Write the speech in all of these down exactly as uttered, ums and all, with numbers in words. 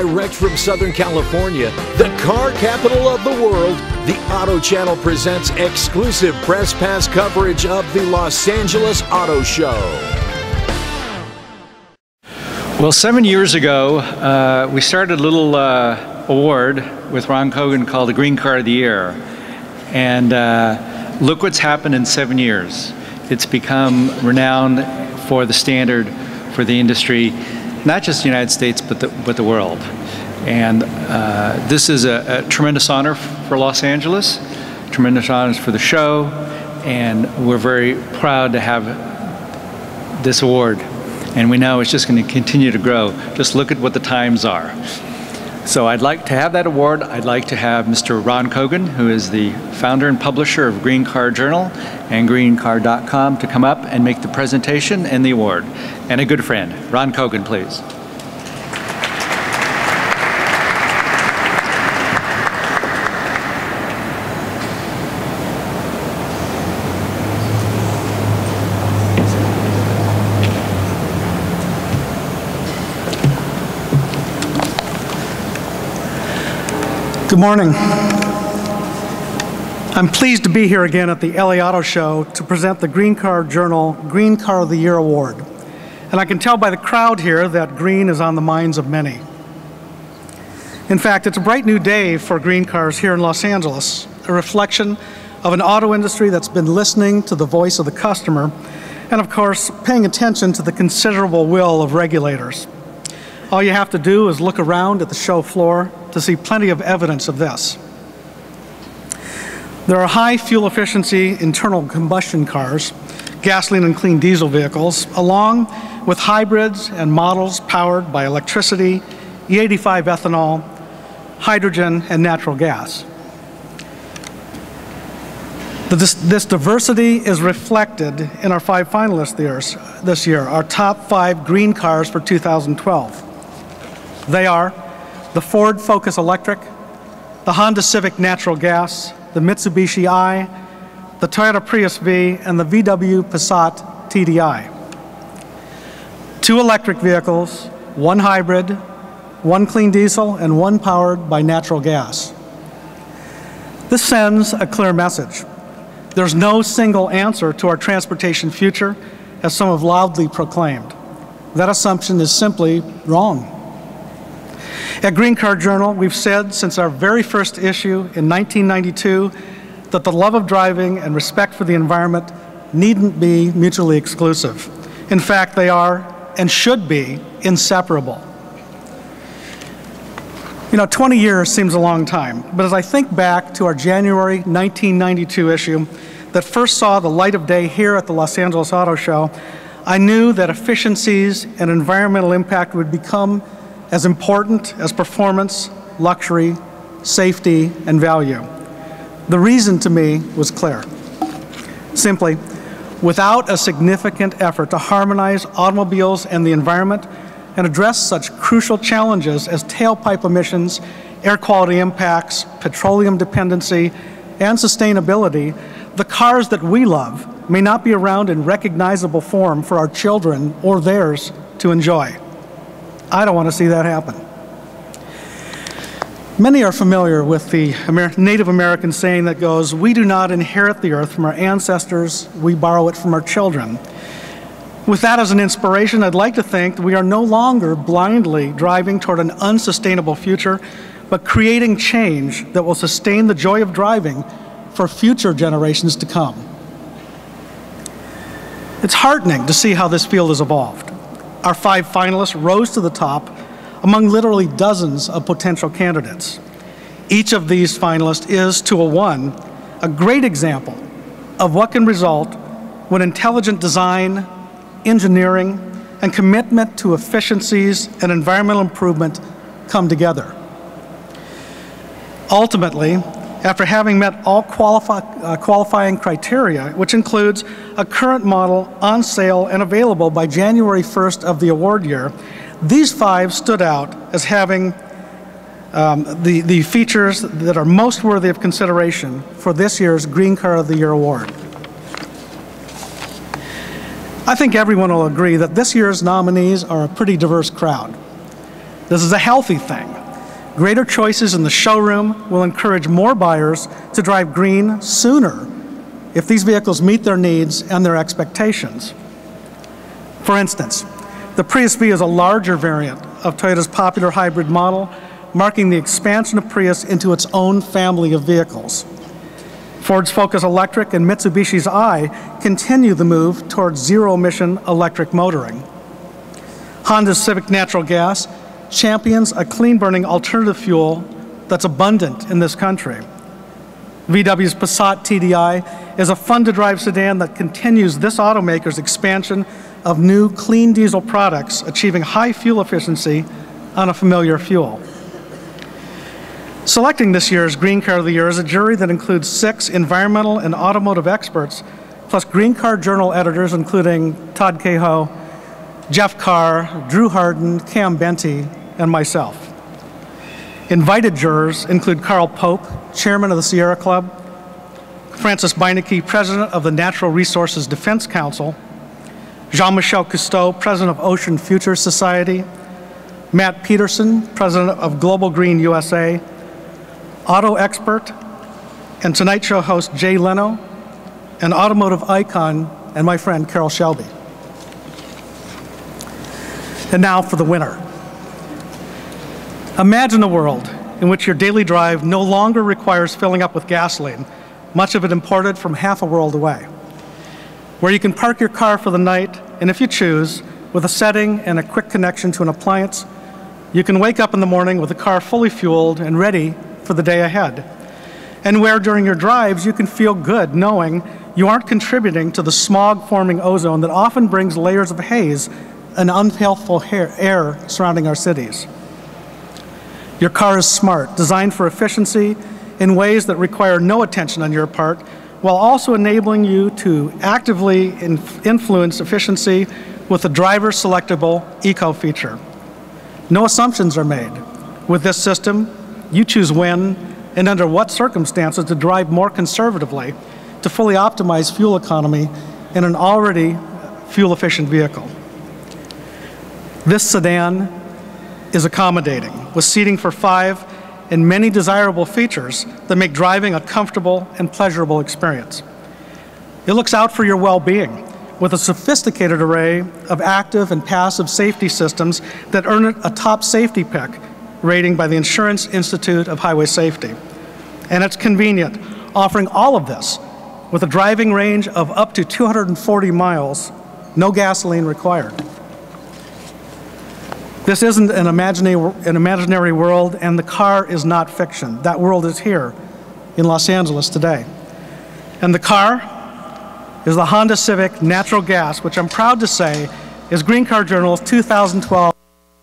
direct from Southern California, the car capital of the world, the Auto Channel presents exclusive press pass coverage of the Los Angeles Auto Show. Well, seven years ago, uh, we started a little uh, award with Ron Kogan called the Green Car of the Year. And uh, look what's happened in seven years. It's become renowned for the standard for the industry, not just the United States, but the, but the world. And uh, this is a, a tremendous honor for Los Angeles, tremendous honors for the show, and we're very proud to have this award. And we know it's just going to continue to grow. Just look at what the times are. So I'd like to have that award. I'd like to have Mister Ron Kogan, who is the founder and publisher of Green Car Journal and green car dot com, to come up and make the presentation and the award. And a good friend, Ron Kogan, please. Good morning. I'm pleased to be here again at the L A Auto Show to present the Green Car Journal Green Car of the Year Award. And I can tell by the crowd here that green is on the minds of many. In fact, it's a bright new day for green cars here in Los Angeles, a reflection of an auto industry that's been listening to the voice of the customer and, of course, paying attention to the considerable will of regulators. All you have to do is look around at the show floor to see plenty of evidence of this. There are high fuel efficiency internal combustion cars, gasoline and clean diesel vehicles, along with hybrids and models powered by electricity, E eighty-five ethanol, hydrogen, and natural gas. This, this diversity is reflected in our five finalists this year, our top five green cars for two thousand twelve. They are the Ford Focus Electric, the Honda Civic Natural Gas, the Mitsubishi i, the Toyota Prius V, and the V W Passat T D I. Two electric vehicles, one hybrid, one clean diesel, and one powered by natural gas. This sends a clear message. There's no single answer to our transportation future, as some have loudly proclaimed. That assumption is simply wrong. At Green Car Journal, we've said since our very first issue in nineteen ninety-two that the love of driving and respect for the environment needn't be mutually exclusive. In fact, they are and should be inseparable. You know, twenty years seems a long time, but as I think back to our January nineteen ninety-two issue that first saw the light of day here at the Los Angeles Auto Show, I knew that efficiencies and environmental impact would become as important as performance, luxury, safety, and value. The reason to me was clear. Simply, without a significant effort to harmonize automobiles and the environment and address such crucial challenges as tailpipe emissions, air quality impacts, petroleum dependency, and sustainability, the cars that we love may not be around in recognizable form for our children or theirs to enjoy. I don't want to see that happen. Many are familiar with the Amer- Native American saying that goes, "We do not inherit the earth from our ancestors, we borrow it from our children." With that as an inspiration, I'd like to think that we are no longer blindly driving toward an unsustainable future, but creating change that will sustain the joy of driving for future generations to come. It's heartening to see how this field has evolved. Our five finalists rose to the top among literally dozens of potential candidates. Each of these finalists is, to a one, a great example of what can result when intelligent design, engineering, and commitment to efficiencies and environmental improvement come together. Ultimately, after having met all qualify, uh, qualifying criteria, which includes a current model on sale and available by January first of the award year, these five stood out as having um, the, the features that are most worthy of consideration for this year's Green Car of the Year award. I think everyone will agree that this year's nominees are a pretty diverse crowd. This is a healthy thing. Greater choices in the showroom will encourage more buyers to drive green sooner if these vehicles meet their needs and their expectations. For instance, the Prius V is a larger variant of Toyota's popular hybrid model, marking the expansion of Prius into its own family of vehicles. Ford's Focus Electric and Mitsubishi's i continue the move towards zero-emission electric motoring. Honda's Civic Natural Gas champions a clean-burning alternative fuel that's abundant in this country. V W's Passat T D I is a fun-to-drive sedan that continues this automaker's expansion of new clean diesel products, achieving high fuel efficiency on a familiar fuel. Selecting this year's Green Car of the Year is a jury that includes six environmental and automotive experts, plus Green Car Journal editors including Todd Cahoe, Jeff Carr, Drew Harden, Cam Benty, and myself. Invited jurors include Carl Pope, chairman of the Sierra Club, Francis Beinecke, president of the Natural Resources Defense Council, Jean-Michel Cousteau, president of Ocean Future Society, Matt Peterson, president of Global Green U S A, auto expert, and Tonight Show host Jay Leno, an automotive icon, and my friend Carol Shelby. And now for the winner. Imagine a world in which your daily drive no longer requires filling up with gasoline, much of it imported from half a world away, where you can park your car for the night, and if you choose, with a setting and a quick connection to an appliance, you can wake up in the morning with the car fully fueled and ready for the day ahead. And where during your drives you can feel good knowing you aren't contributing to the smog-forming ozone that often brings layers of haze and unhealthful air surrounding our cities. Your car is smart, designed for efficiency in ways that require no attention on your part, while also enabling you to actively influence efficiency with a driver-selectable eco feature. No assumptions are made. With this system, you choose when and under what circumstances to drive more conservatively to fully optimize fuel economy in an already fuel-efficient vehicle. This sedan is accommodating, with seating for five and many desirable features that make driving a comfortable and pleasurable experience. It looks out for your well-being with a sophisticated array of active and passive safety systems that earn it a top safety pick rating by the Insurance Institute of Highway Safety. And it's convenient, offering all of this with a driving range of up to two hundred forty miles, no gasoline required. This isn't an imaginary, an imaginary world, and the car is not fiction. That world is here in Los Angeles today. And the car is the Honda Civic Natural Gas, which I'm proud to say is Green Car Journal's two thousand twelve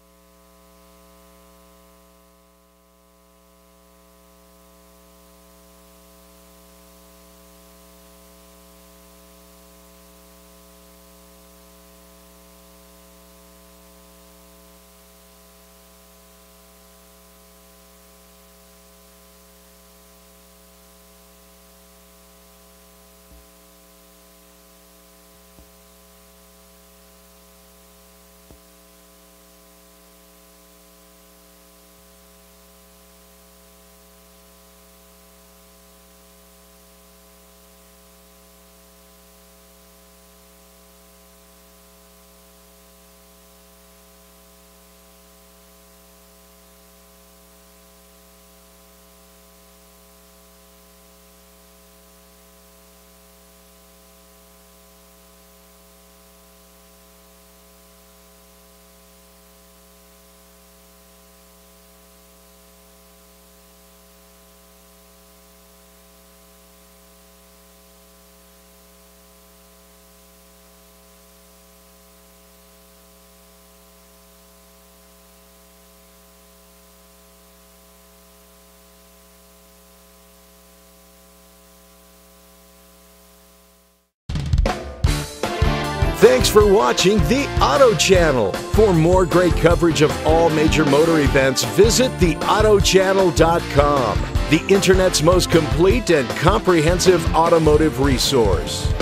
Thanks for watching the Auto Channel. For more great coverage of all major motor events, visit the auto channel dot com, the Internet's most complete and comprehensive automotive resource.